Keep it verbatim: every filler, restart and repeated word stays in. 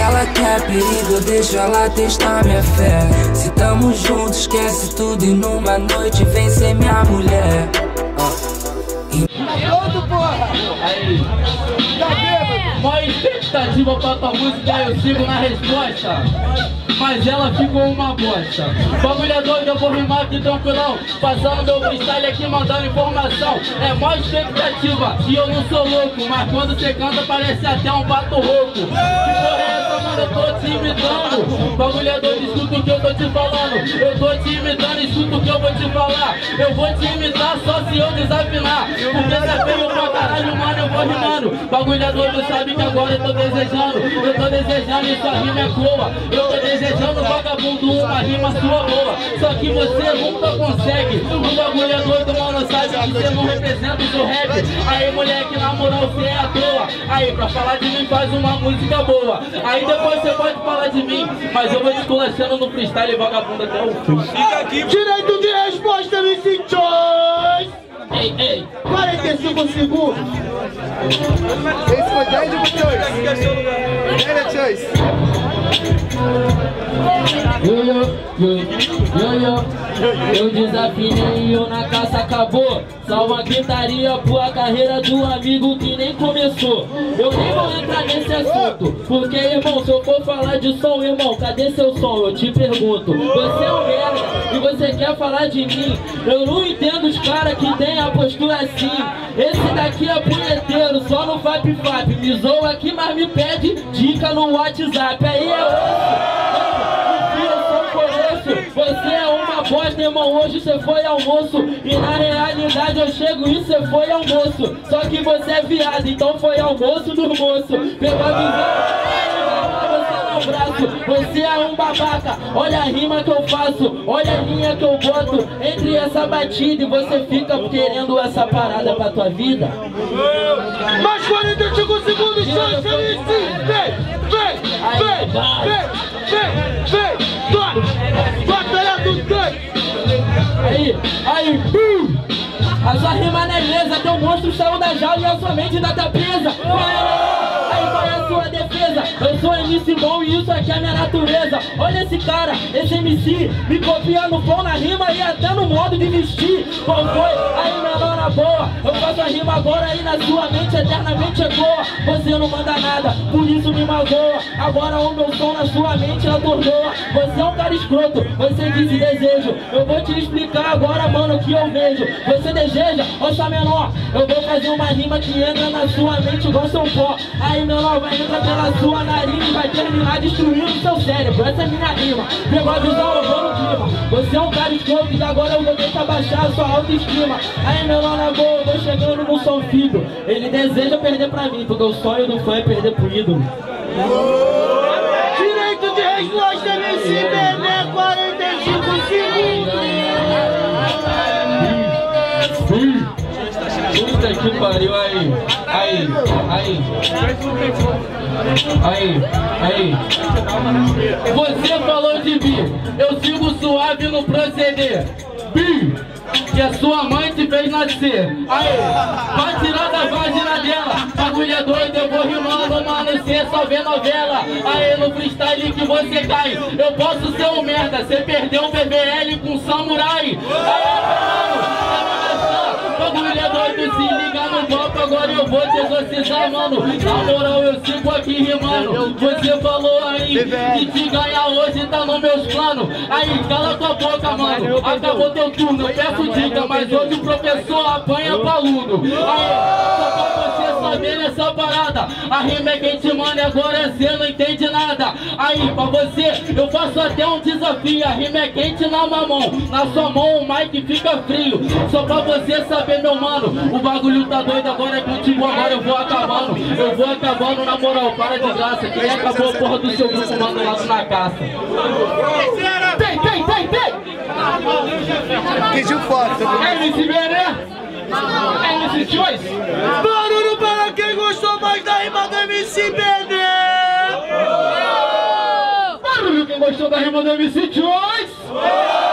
ela quer perigo, eu deixo ela testar minha fé. Se tamo juntos, esquece tudo e numa noite vem ser minha mulher. Pronto, porra! Aí, Tá bêbado? maior expectativa pra tua música, eu sigo na resposta, mas ela ficou uma bosta. Bagulho é doido, eu vou rimar aqui tranquilão, passando meu freestyle aqui, mandando informação. É mó expectativa, e eu não sou louco, mas quando você canta parece até um pato rouco. Que porra é essa, mano? Eu tô te imitando. Bagulho é doido, escuta o que eu tô te falando. Eu tô te imitando, escuta o que eu vou te falar. Eu vou te imitar só se eu desafinar, porque você veio pra caralho, mano, eu vou rimando. Bagulho é doido, sabe que agora eu tô desejando. Eu tô desejando e sua rima é boa. Eu tô desejando, vagabundo, uma rima sua boa. Só que você nunca consegue. O bagulho é doido, mano, sabe que você não representa o seu rap. Aí, moleque, na moral, você é à toa. Aí, pra falar de mim, faz uma música boa. Aí depois você pode falar de mim, mas eu vou te esculachando no freestyle, vagabundo, até o fim. Fica aqui. Direito de resposta, M C Choice. Ei, ei. quarenta e cinco segundos. Esse foi dez de Choice. dez de Choice. Yo, yo, yo, yo, yo. Eu desafinei e eu na caça acabou. Salva a gritaria pra carreira do amigo que nem começou. Eu nem vou entrar nesse assunto, porque, irmão, se eu for falar de som, irmão, cadê seu som? Eu te pergunto. Você é um merda e você quer falar de mim. Eu não entendo os caras que tem a postura assim. Esse daqui é punheteiro, só no Fap Fap. Me zoa aqui, mas me pede dica no WhatsApp. Aí é osso. Você é uma bosta, irmão, hoje você foi almoço. E na realidade eu chego e você foi almoço. Só que você é viado, então foi almoço do moço. Pegou a visão, você no braço. Você é um babaca, olha a rima que eu faço, olha a linha que eu boto entre essa batida. E você fica querendo essa parada pra tua vida. Mais quarenta e cinco segundos, chance, M C. Vem, vem, vem, vem, vem, vem. Batalha dos dois. Aí, aí, bum! A sua rima não é lesa, teu monstro saiu da jaula e a sua mente ainda tá presa. Aí, qual é a sua defesa? Eu sou M C bom e isso aqui é minha natureza. Olha esse cara, esse M C, me copia no pão, na rima e até no modo de vestir. Qual foi? Aí, menor na boa, eu faço a rima agora e na sua mente eternamente ecoa. Você não manda nada, por isso me magoa. Agora o meu som na sua mente atordoa. Você é um cara escroto, você disse desejo. Eu vou te explicar agora, mano, o que eu vejo. Você deseja, ouça menor, eu vou fazer uma rima que entra na sua mente igual seu pó. Aí menor, vai entrar pela sua nariz e vai terminar destruindo seu cérebro. Essa é minha rima, pegou a visão, eu vou no clima. Você é um cara escroto e agora eu vou tentar baixar a sua autoestima. Aí menor, na boa, eu vou chegando no som filho. Ele deseja perder pra mim, porque o sonho do fã é perder pro ídolo. Direito de resposta, M C Bené, quarenta e cinco segundos. Puta que pariu, aí, aí, aí, aí, aí. Você falou de bi, eu sigo suave no proceder. Bi, que a sua mãe te fez nascer. Aí, vai tirar da vagina dela. Bagulho é doido, eu vou rimando, mano, cê só vê novela. Aí no freestyle que você cai, eu posso ser um merda, cê perdeu um B B L com samurai. Aí, mano, bagulho é doido, se liga no copo, agora eu vou te exorcizar, mano. Na moral, eu sigo aqui rimando. Você falou aí que te ganhar hoje tá nos meus planos. Aí, cala tua boca, mano. Acabou teu turno, eu peço dica, mas hoje o professor apanha pra aluno. Aí, só pra você saber nessa parada, a rima é quente, mano, e agora você não entende nada. Aí, pra você, eu faço até um desafio. A rima é quente na mamão, na sua mão o mic fica frio. Só pra você saber, meu mano, o bagulho tá doido, agora é contigo, agora eu vou acabando. Eu vou acabando, na moral, para de graça. Quem acabou a porra do seu grupo, manda lá na caça. Tem, tem, tem, tem! Queijo forte. M C Bené, M C Choice. Barulho para quem gostou mais da rima do M C Bené. Barulho quem gostou da rima do M C Choice.